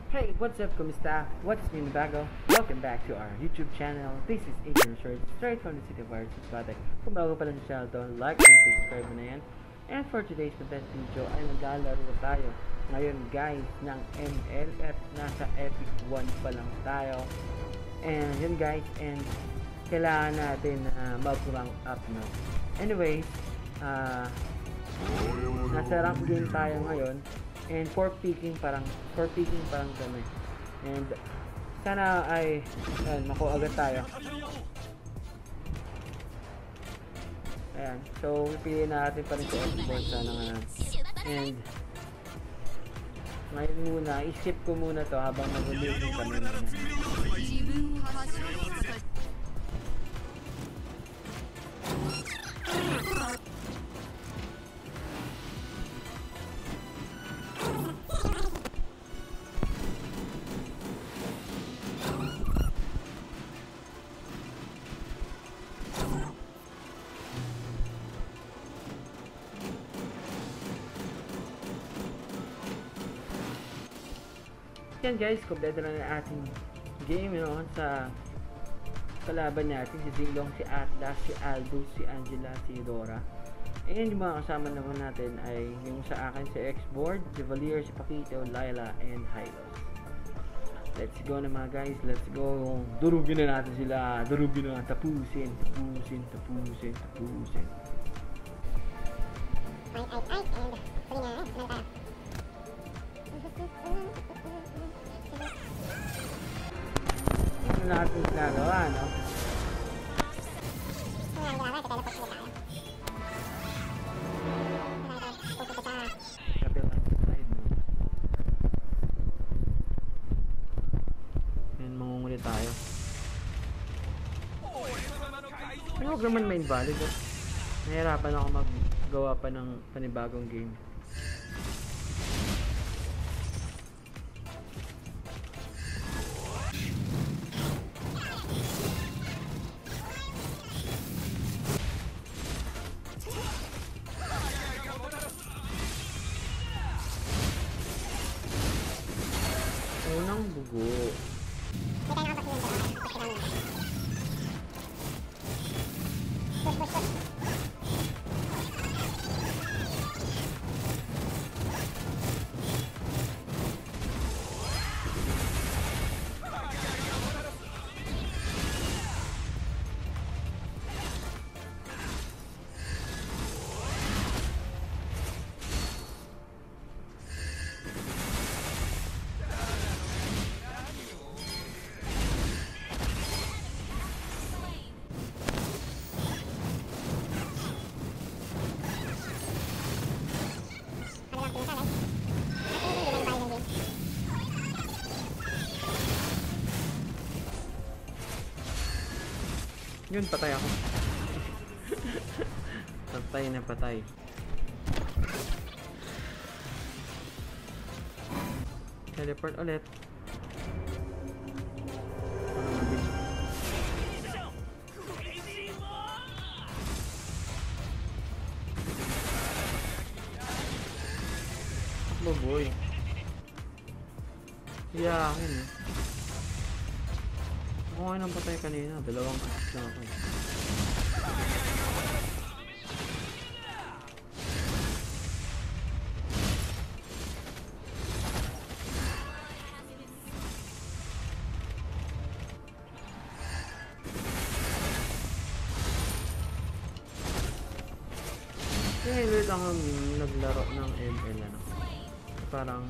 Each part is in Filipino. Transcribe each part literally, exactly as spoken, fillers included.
Hey, what's up, kumusta? What's new bago? Welcome back to our YouTube channel. This is Adrian Short, straight from the city of Arts, Batek. Kung bago pa lang sa channel to, like and subscribe mo na yan. And for today's the best video ay maglalaro tayo ngayon guys ng M L F. Nasa Epic one pa lang tayo. And yun guys, and kailangan natin uh, mag-rank up no. Anyways, uh, nasa rank game tayo ngayon. And for picking parang for picking parang kami. And sana ay ayan, makuha agad tayo. Ayan. So pipiliin natin pa rin sa Xbox sana nga. And ngayon muna, i-skip ko muna to habang mag-loading kami muna. Yan guys, kompleto na ng ating game, you know, sa kalaban natin, si Zinglong, si Atlas, si Aldo, si Angela, si Dora. And yung mga kasama naman natin ay yung sa akin, si Xboard, si Valier, si Paquito, Laila, and Hylos. Let's go na mga guys, let's go. Durugin na natin sila, durugin na, tapusin, tapusin, tapusin, tapusin. Ay, ay, ay, and huli na, ano tayo? Ito natin ginagawa, no? Ano nga ginagawa? Teleport sila tayo. Pupunta sa Kabilang side, no? Yan, mangungulit tayo. Ano, huwag naman may invalid, eh. Nahirapan ako maggawa pa ng panibagong game. Unang bugo. may tayo nakapag yung dalawa. Push ka namin. Push, push, push. Yun, patay ako. Patay na patay. Teleport ulit. Oh boy. Yeah, akin eh. Okay nang patay kanina. Dalawang assist lang ako. Kaya ulit ako naglaro ng M L ano. Parang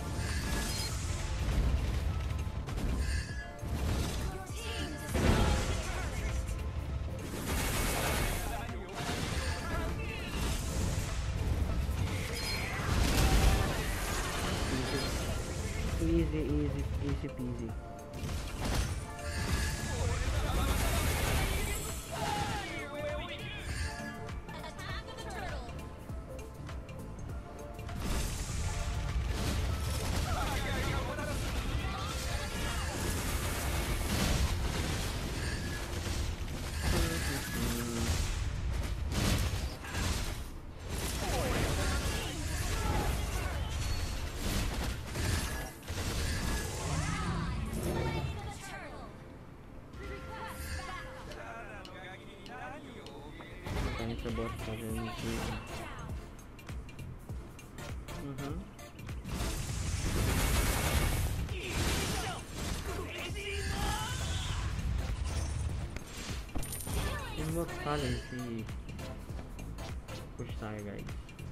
easy, easy, easy peasy. Currency. Mhm. Invoke currency. Push tayo guys.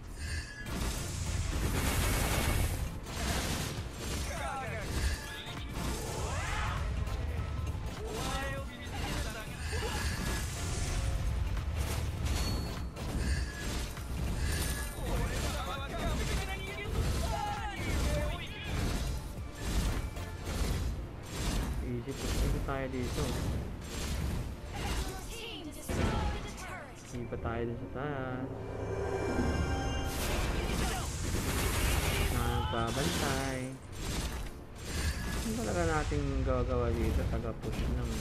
Easy po. Easy tayo dito. Hindi pa tayo dun sa taas. Nagpabantay. Ano talaga natin gagawa dito? Taga-push lang.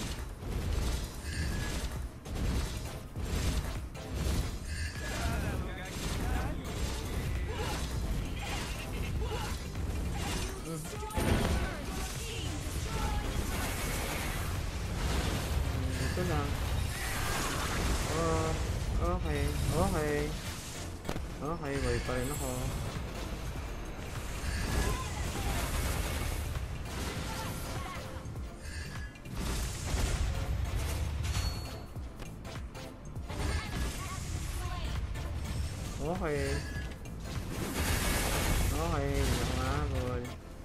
Hmm. Ito lang. Oh, okay, okay. Okay, buhay pa rin ako. Okay. Okay, hindi ako mahabol.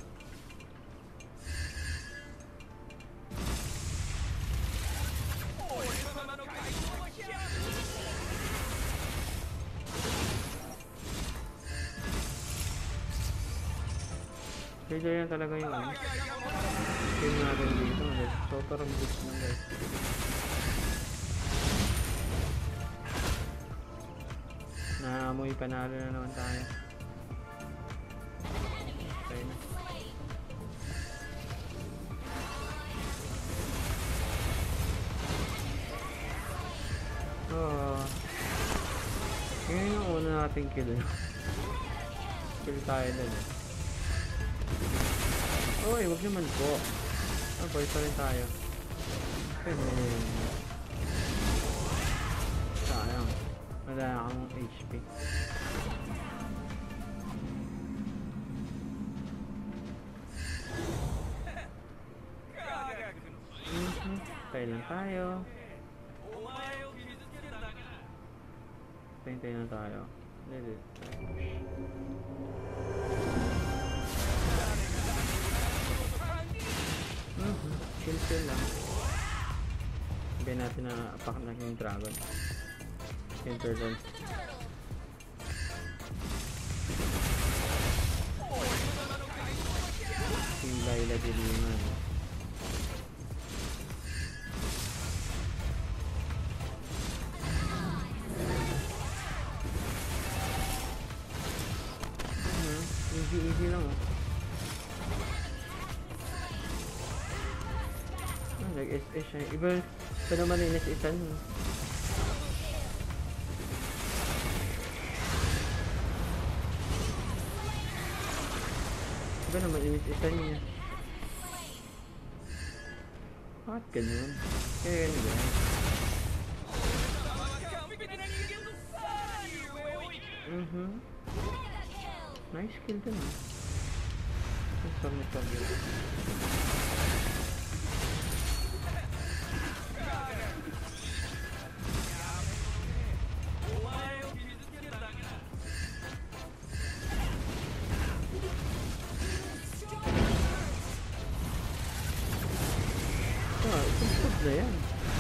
Kaya yan talaga yung ano. Team natin dito. So, parang boost lang guys. Naamoy panalo na naman tayo. Okay na. Oh. Ngayon yung una nating kill. Kill tayo din eh. Oy, wag naman po. Ah, boy pa rin tayo. Eh, sayang. Wala akong H P. Mm-hmm. Tayo lang tayo. Tayo lang tayo. Let it. Mm-hmm. Chill chill lang. Sabihin natin na apak na yung dragon. Yung turtle. Yung Layla Diliman. Mm-hmm. Easy easy lang oh. Nag-S S siya. Iba, iba naman yung S S-an. Iba naman yung S S-an niya. Bakit ganyan? Kaya ganyan ba? Mhm. Nice kill din ah. Sorry, sorry. Na yan.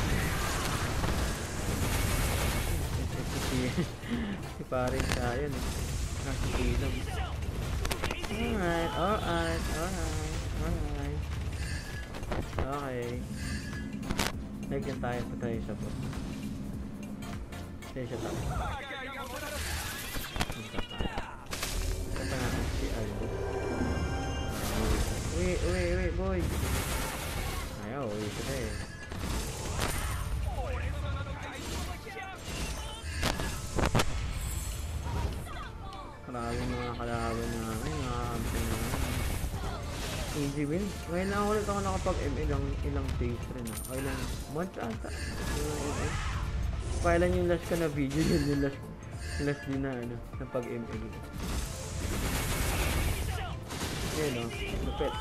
Si paring tayo no. Nakakilang. Alright, alright, alright, alright. Okay. Lagyan tayo pa tayo sa bot. Tayo siya tayo. Punta tayo. Punta natin si Aldo. Uy, uy, uy, boy. Ayaw, uy siya eh. Maraming mga kalaban namin, mga kampi namin. Easy win. Ngayon na ulit ako nakapag-M ilang ilang days rin ah. O ilang months ata. Kailan yung last ka na video, yun yung last last din na ano, ng pag-M L. Ayan o, lupit.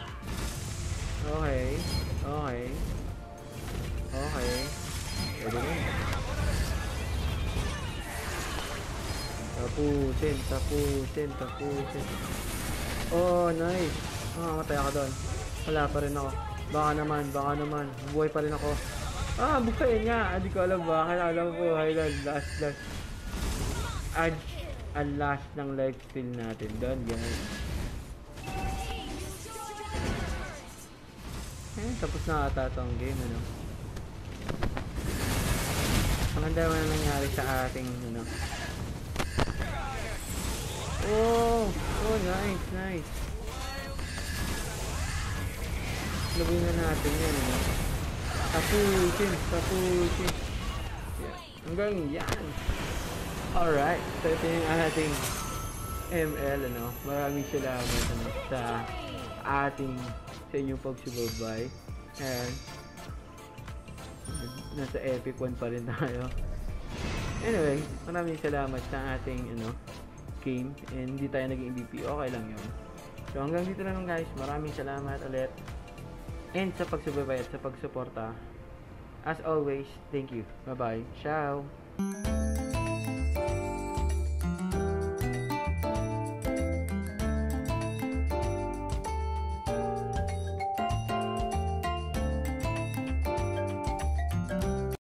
Okay, okay. Okay. Pwede na. Tapusin, tapusin, tapusin. Oh, nice. Ah, matay ako doon. Wala pa rin ako. Baka naman, baka naman. Buhay pa rin ako. Ah, bukayin nga. Hindi ko alam bakit. Alam ko, highland. Last, last. Add ang last ng life steal natin doon, guys. Eh, tapos na ata itong game, ano. Ang ganda naman nangyari sa ating, ano. Oh, oh, nice, nice. Lagay na natin yan, ano. Tapusin, tapusin. Yeah. Hanggang yan. Alright, so ito yung ating M L, ano. Maraming salamat, ano, sa ating, sa inyong pagsubaybay. And, nasa epic one pa rin tayo. Anyway, maraming salamat sa ating, ano, game. And hindi tayo naging M V P. Okay lang yun. So, hanggang dito na lang, guys. Maraming salamat ulit. And sa pagsubaybay at sa pagsuporta. As always, thank you. Bye-bye. Ciao!